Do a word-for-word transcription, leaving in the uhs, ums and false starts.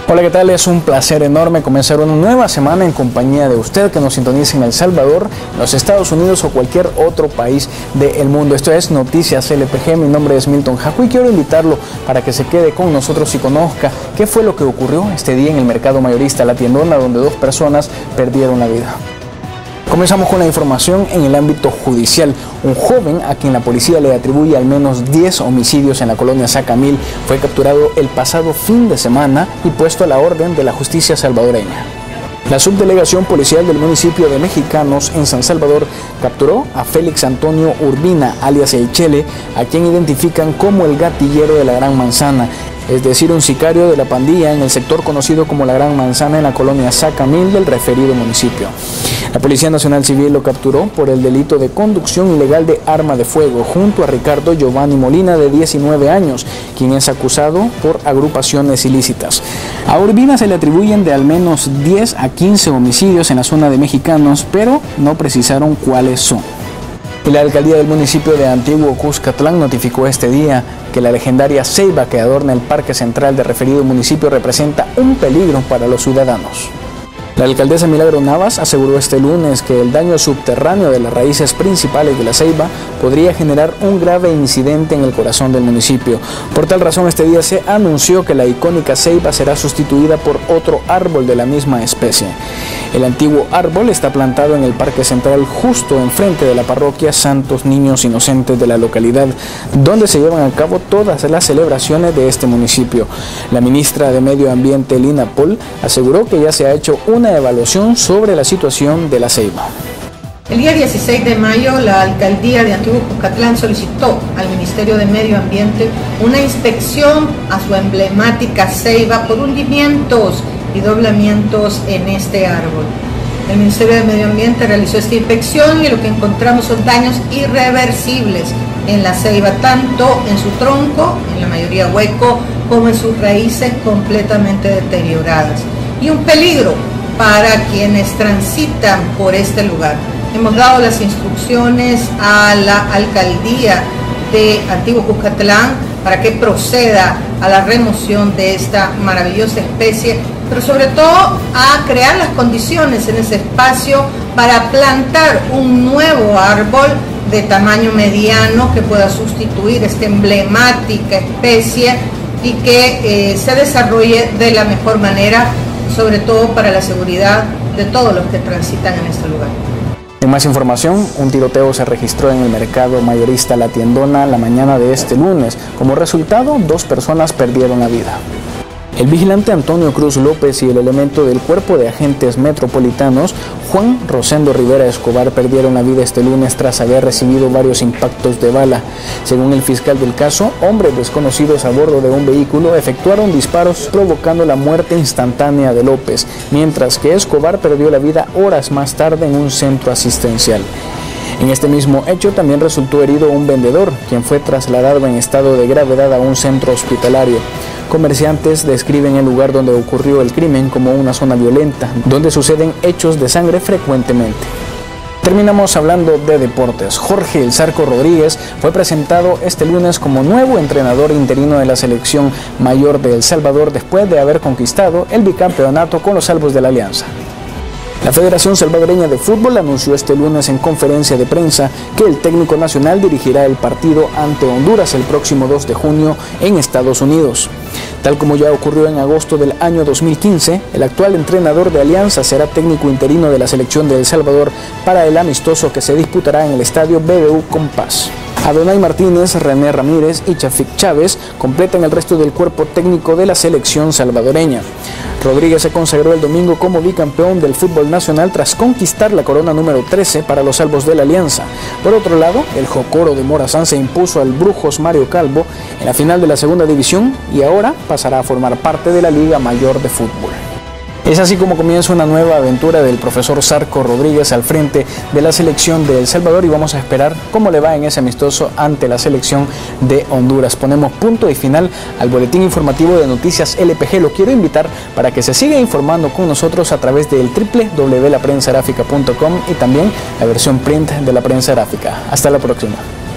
Hola, ¿qué tal? Es un placer enorme comenzar una nueva semana en compañía de usted que nos sintoniza en El Salvador, los Estados Unidos o cualquier otro país del mundo. Esto es Noticias L P G, mi nombre es Milton Jacu y quiero invitarlo para que se quede con nosotros y conozca qué fue lo que ocurrió este día en el mercado mayorista La Tiendona, donde dos personas perdieron la vida. Comenzamos con la información en el ámbito judicial. Un joven a quien la policía le atribuye al menos diez homicidios en la colonia Sacamil fue capturado el pasado fin de semana y puesto a la orden de la justicia salvadoreña. La subdelegación policial del municipio de Mexicanos en San Salvador capturó a Félix Antonio Urbina, alias El Chele, a quien identifican como el gatillero de la Gran Manzana, es decir, un sicario de la pandilla en el sector conocido como la Gran Manzana en la colonia Sacamil del referido municipio. La Policía Nacional Civil lo capturó por el delito de conducción ilegal de arma de fuego junto a Ricardo Giovanni Molina, de diecinueve años, quien es acusado por agrupaciones ilícitas. A Urbina se le atribuyen de al menos diez a quince homicidios en la zona de Mexicanos, pero no precisaron cuáles son. Y la alcaldía del municipio de Antiguo Cuscatlán notificó este día que la legendaria ceiba que adorna el parque central del referido municipio representa un peligro para los ciudadanos. La alcaldesa Milagro Navas aseguró este lunes que el daño subterráneo de las raíces principales de la ceiba podría generar un grave incidente en el corazón del municipio. Por tal razón, este día se anunció que la icónica ceiba será sustituida por otro árbol de la misma especie. El antiguo árbol está plantado en el parque central justo enfrente de la parroquia Santos Niños Inocentes de la localidad, donde se llevan a cabo todas las celebraciones de este municipio. La ministra de Medio Ambiente, Lina Pol, aseguró que ya se ha hecho una evaluación sobre la situación de la ceiba. El día dieciséis de mayo, la alcaldía de Antiguo Cuscatlán solicitó al Ministerio de Medio Ambiente una inspección a su emblemática ceiba por hundimientos y doblamientos en este árbol. El Ministerio de Medio Ambiente realizó esta inspección y lo que encontramos son daños irreversibles en la ceiba, tanto en su tronco, en la mayoría hueco, como en sus raíces completamente deterioradas, y un peligro para quienes transitan por este lugar. Hemos dado las instrucciones a la alcaldía de Antiguo Cuscatlán para que proceda a la remoción de esta maravillosa especie, pero sobre todo a crear las condiciones en ese espacio para plantar un nuevo árbol de tamaño mediano que pueda sustituir esta emblemática especie y que eh, se desarrolle de la mejor manera, sobre todo para la seguridad de todos los que transitan en este lugar. En más información, un tiroteo se registró en el mercado mayorista La Tiendona la mañana de este lunes. Como resultado, dos personas perdieron la vida. El vigilante Antonio Cruz López y el elemento del Cuerpo de Agentes Metropolitanos, Juan Rosendo Rivera Escobar, perdieron la vida este lunes tras haber recibido varios impactos de bala. Según el fiscal del caso, hombres desconocidos a bordo de un vehículo efectuaron disparos provocando la muerte instantánea de López, mientras que Escobar perdió la vida horas más tarde en un centro asistencial. En este mismo hecho también resultó herido un vendedor, quien fue trasladado en estado de gravedad a un centro hospitalario. Comerciantes describen el lugar donde ocurrió el crimen como una zona violenta, donde suceden hechos de sangre frecuentemente. Terminamos hablando de deportes. Jorge El Zarco Rodríguez fue presentado este lunes como nuevo entrenador interino de la selección mayor de El Salvador después de haber conquistado el bicampeonato con los Salvos de la Alianza. La Federación Salvadoreña de Fútbol anunció este lunes en conferencia de prensa que el técnico nacional dirigirá el partido ante Honduras el próximo dos de junio en Estados Unidos. Tal como ya ocurrió en agosto del año dos mil quince, el actual entrenador de Alianza será técnico interino de la selección de El Salvador para el amistoso que se disputará en el estadio B B U Compás. Adonai Martínez, René Ramírez y Chafik Chávez completan el resto del cuerpo técnico de la selección salvadoreña. Rodríguez se consagró el domingo como bicampeón del fútbol nacional tras conquistar la corona número trece para los Salvos de la Alianza. Por otro lado, el Jocoro de Morazán se impuso al Brujos Mario Calvo en la final de la segunda división y ahora pasará a formar parte de la Liga Mayor de Fútbol. Es así como comienza una nueva aventura del profesor Zarco Rodríguez al frente de la selección de El Salvador y vamos a esperar cómo le va en ese amistoso ante la selección de Honduras. Ponemos punto y final al boletín informativo de Noticias L P G. Lo quiero invitar para que se siga informando con nosotros a través del doble u doble u doble u punto la prensa gráfica punto com y también la versión print de La Prensa Gráfica. Hasta la próxima.